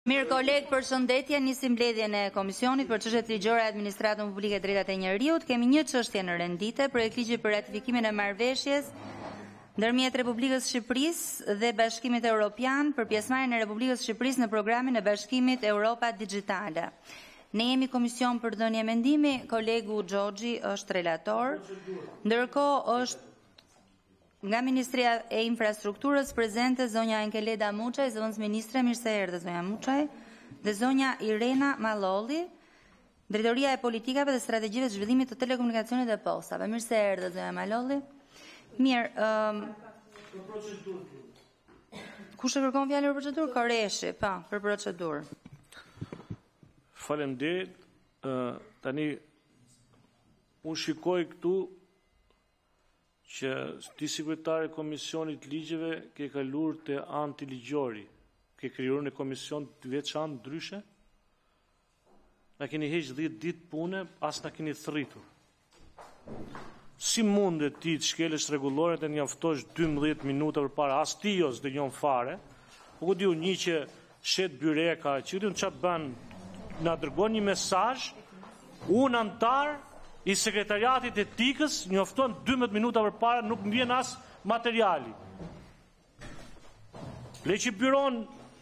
Mirë kolegë, përshëndetje, nisim mbledhjen e Komisionit për çështjet ligjore e administratën publike e drejtat e njeriut. Kemi një çështje në rendite, projekt ligji për ratifikimin e marrëveshjes ndërmjet Republikës së Shqipërisë dhe Bashkimit Evropian për pjesëmarrjen e Republikës së Shqipërisë në programin e Bashkimit Europa Digjitale. Ne jemi komision për dhënie mendimi, kolegu Xhoxhi është relator, ndërkohë është nga Ministria e Infrastrukturës prezente zonja Enkeleda Muçaj, zonës ministre, mirë se erdhe zonja Muçaj, dhe zonja Irena Mallolli, Drejtoria e Politikave dhe Strategjive të Zhvillimit të Telekomunikacionit dhe Postave. Mirë se erdhe zonja Mallolli. Mirë, kush e kërkon fjalën për procedurë? Koreshi, po, për procedurë. Faleminderit. Tani unë shikoj këtu që ti sekretari e Komisionit Ligjeve ke kalur të antiligjori, ke krijuar në komision të veçantë ndryshe, na keni heq 10 ditë pune, as na keni thritur. Si mundet ti të shkelësh rregullore të njoftosh 12 minuta përpara, as ti jos dhe njon fare, u diu një që shet byreka, që diu çfarë bën, na dërgon një mesazh, unë antar i sekretariatit etikës njofton 12 minuta përpara, nuk më vjen as materiali. Le që byron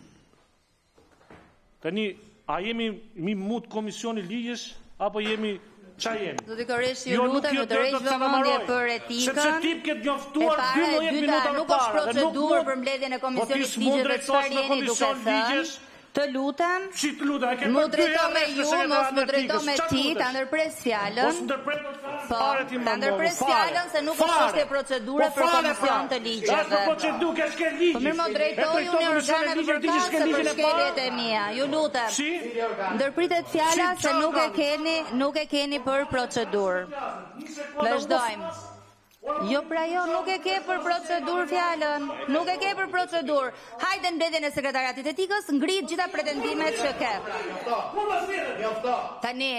tani, a jemi mi mut komisioni ligjesh apo jemi qa jemi? Zoti Koreshi, ju lutem të rreq vëmendje për etikën. Sepse tip ke njoftuar 12 minuta nuk është procedurë për mbledhjen e komisionit ligjeve, çfarë jeni duke thënë? Të lutem, mu drejto me ju, mos më drejto me ti, të ndërpres fjallën. Po, të ndërpres fjallën se nuk është çështje procedure për komision të ligjeve. Po mirë më drejtoj unë një organet përkatëse për shkeljet e mia. Ju lutem, ndërpritet fjalla se nuk e keni për procedurë. Vazhdojmë. Jo pra jo, nuk e ke për procedurë fjallën, nuk e ke për procedurë. Hajde mbledhjen e sekretariatit etikës, ngrit gjitha pretendimet që ke. Tani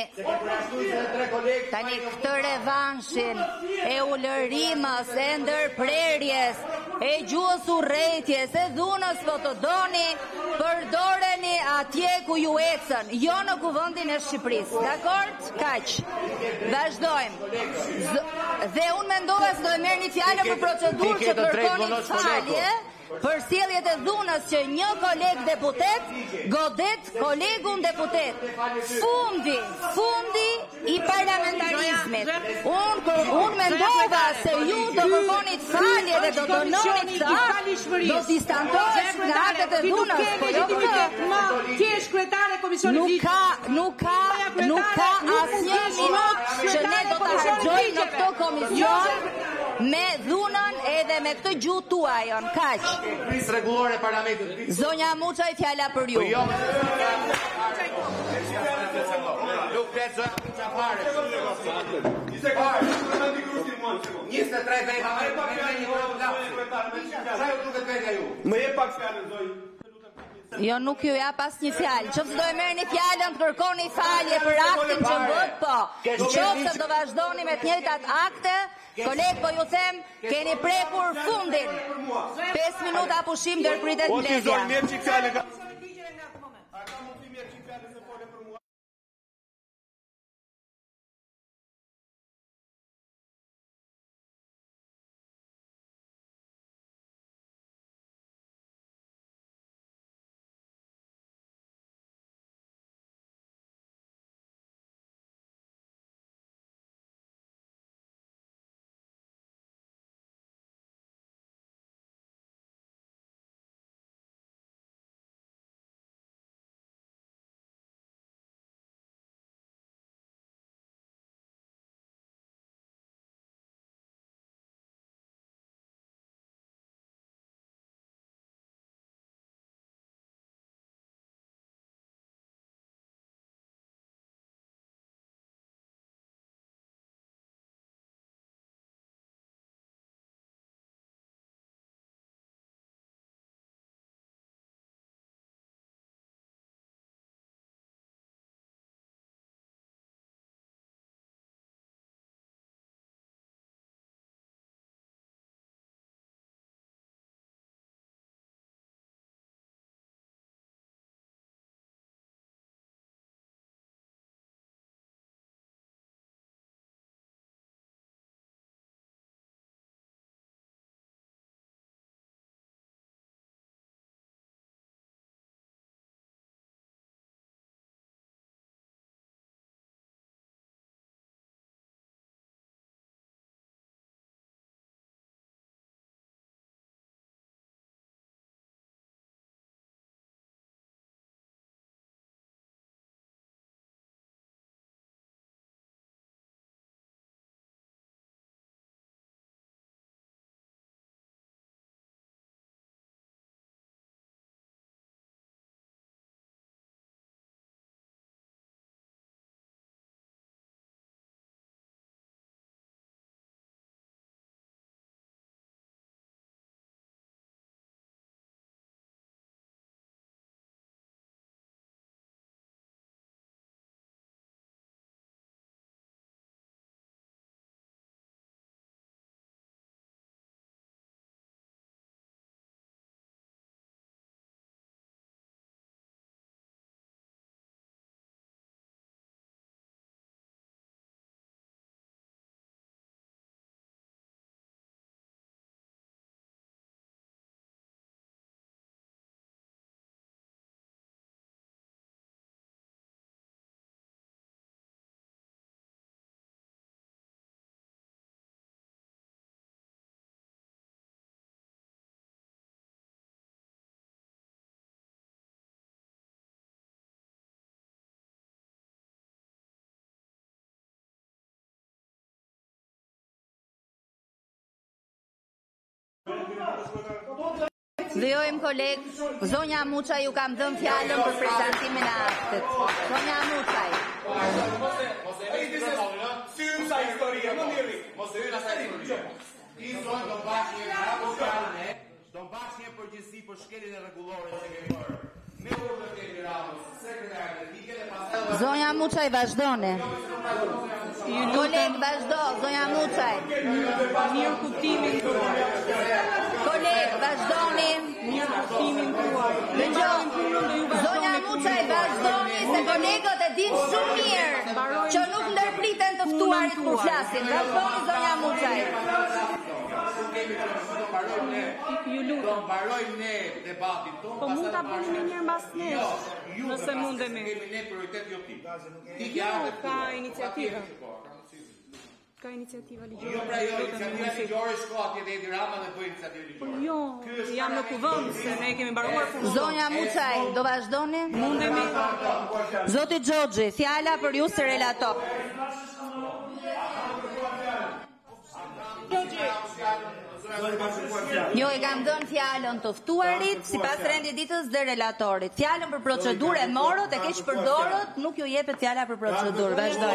këtë revanshin e ulërimës, e ndërprerjes, e gjuhës urrëties, e dhunës po të doni, përdoreni atje ku ju ecën, jo në kuvendin e Shqipërisë. Dakord? Kaq. Vazhdojmë. Dhe unë mendova se do të merrni fjalën për procedurë që kërkoni falje për sjelljet e dhunës që një koleg deputet godet kolegun deputet. Fundi i parlamentarizmit. Unë mendova se ju do kërkonit falje dhe do dononit të akt, do distantohesh nga aktet e dhunës. Po jo Ti je sekretare e komisionit. Nuk ka asnjë minutë që ne do ta harxojmë në këtë komision me dhunën edhe me këtë gjuhë tuajon. Kaq. Pris rregullore e parlamentit. Zonja Muçaj, fjala për ju. Nuk vetë çfarë. 23 veta më jep pak fjalën zoj. Jo, nuk ju jap asnjë fjalë. Nëse do e merrni fjalën, kërkoni falje për aktin që bët, po. Nëse do vazhdoni me të njëjtat akte, koleg, po ju them, keni prekur fundin. 5 minuta pushim ndërpritet mbledhja. Vjojmë kolegë, zonja Muçaj ju kam dhënë fjalën për prezantimin e aktit. Zonja Muçaj. Syrim sa historia, më mirë. Mos e hyna sa historia. Ti zonë do bashkë një raportarën e, do bashkë një përgjegjësi për shkeljen e rregullore që kemi bërë. Me urdhën e Ramës, sekretari politike dhe pastaj Zonja Muçaj vazhdoni. Koleg vazhdo, zonja Muçaj. Mirë kuptimin tuaj. Koleg vazhdoni. Mirë kuptimin tuaj. Dëgjoj. Zonja Muçaj vazhdoni se kolegët e dinë shumë mirë që nuk ndërpriten të ftuarit kur flasin. Vazhdoni zonja Muçaj. Ju lutem. do mbarojmë ne debatin ton. Po mund ta bëni një herë mbas nesh. Nëse mundemi. Kemi ne prioritet jo ti. Ka iniciativë. Ka iniciativa ligjore. Jo pra jo, iniciativa ligjore shko atje te Edi Rama dhe bëj iniciativë ligjore. Jo, jam në kuvend se ne kemi mbaruar punën. Zonja Muçaj, do vazhdoni? Mundemi. Zoti Xhoxhi, fjala për ju së relator. Jo, e kam dhënë fjalën të ftuarit sipas rendit ditës dhe relatorit. Fjalën për procedurë e morët, e keq përdorët, nuk ju jepet fjala për procedurë. Vazhdoj.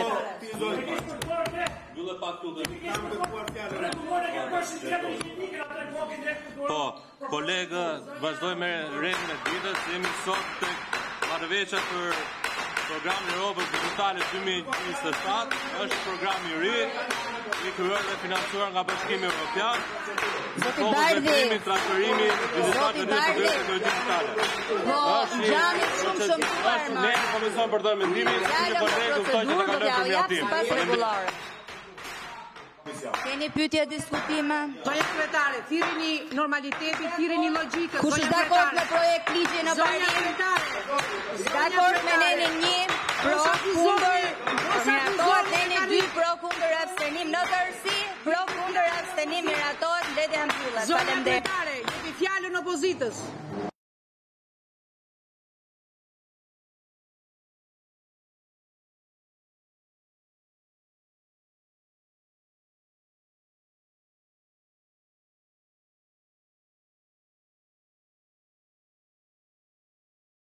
Po, kolegë, vazhdoj me rendin e ditës, jemi sot tek marrëveshja për programin Europës Digitale 2027, është program i ri, i kryer dhe financuar nga Bashkimi Evropian. Zoti Bardhi, transferimi Zoti Bardhi, digitale. po, gjami shumë shëmtuar më. Ne komision për dorë mendimin, si kolegë ushtoj që të kalojmë për mjaftim. Sipas rregullore. Keni pyetje diskutime? Zonja sekretare, thirrni normalitetin, thirrni logjikën. Kush është dakord me projekt ligji në Zonja parim? sekretare. Dakord me nenin 1, pro, kundër, miratohet nenin 2, pro, kundër, abstenim në tërësi, pro, kundër, abstenim, miratohet, mbledhja mbyllet. Zonja Faleminderit. sekretare, jepi fjalën opozitës.